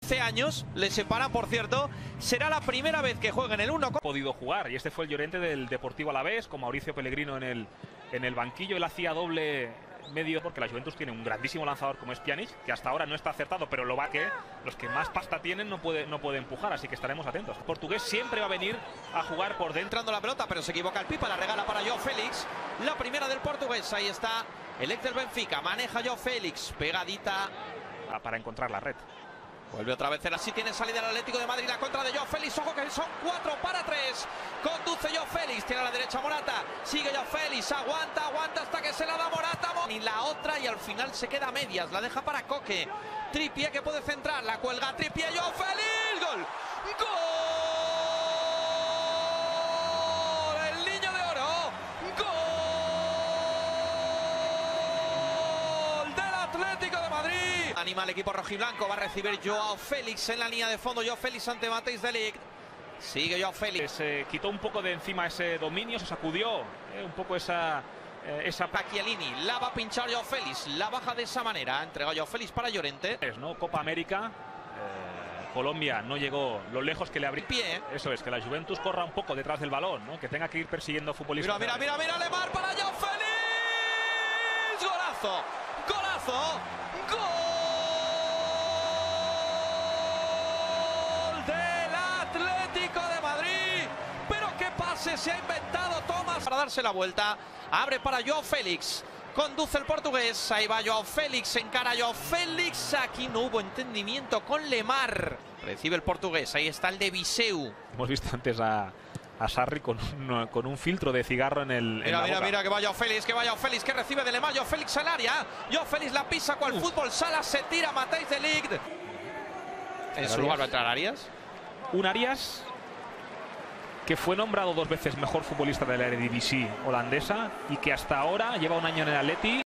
11 años le separan, por cierto. Será la primera vez que juega en el 1. Ha podido jugar, y este fue el Llorente del Deportivo Alavés, con Mauricio Pellegrino en el banquillo. Él hacía doble medio, porque la Juventus tiene un grandísimo lanzador como es Pjanic, que hasta ahora no está acertado, pero lo va que los que más pasta tienen no puede empujar, así que estaremos atentos. El portugués siempre va a venir a jugar por dentro. Entrando la pelota, pero se equivoca el Pipa, la regala para Joao Félix. La primera del portugués, ahí está el ex del Benfica, maneja Joao Félix, pegadita para encontrar la red. Vuelve otra vez, así tiene salida el Atlético de Madrid, la contra de Joao Félix, ojo que son 4 para 3, conduce Joao Félix, tiene a la derecha Morata, sigue Joao Félix, aguanta hasta que se la da Morata, y la otra, y al final se queda a medias, la deja para Koke, Trippier que puede centrar, la cuelga Trippier, Joao Félix, gol, gol, el niño de oro, gol del Atlético de Madrid. Anima el equipo rojiblanco, va a recibir Joao Félix en la línea de fondo, Joao Félix ante Matthijs de Ligt. Sigue Joao Félix. Se quitó un poco de encima ese dominio, se sacudió un poco esa Chiellini, la va a pinchar Joao Félix, la baja de esa manera, entrega Joao Félix para Llorente. ¿No? Copa América, Colombia no llegó lo lejos que le abrí. Pie. Eso es, que la Juventus corra un poco detrás del balón, ¿no? Que tenga que ir persiguiendo a futbolistas. Mira, Lemar para Joao Félix, golazo, gol del Atlético de Madrid, pero qué pase se ha inventado Thomas para darse la vuelta, abre para Joao Félix, conduce el portugués, ahí va Joao Félix, encara Joao Félix, aquí no hubo entendimiento con Lemar, recibe el portugués, ahí está el de Viseu. Hemos visto antes a Sarri con un filtro de cigarro en el. Mira, que va Joao Félix, que recibe de Lemar, Joao Félix al área, Joao Félix la pisa cual fútbol sala, se tira Matthijs de Ligt. En su lugar va a entrar Arias. Un Arias que fue nombrado 2 veces mejor futbolista de la Eredivisie holandesa y que hasta ahora lleva un año en el Atleti.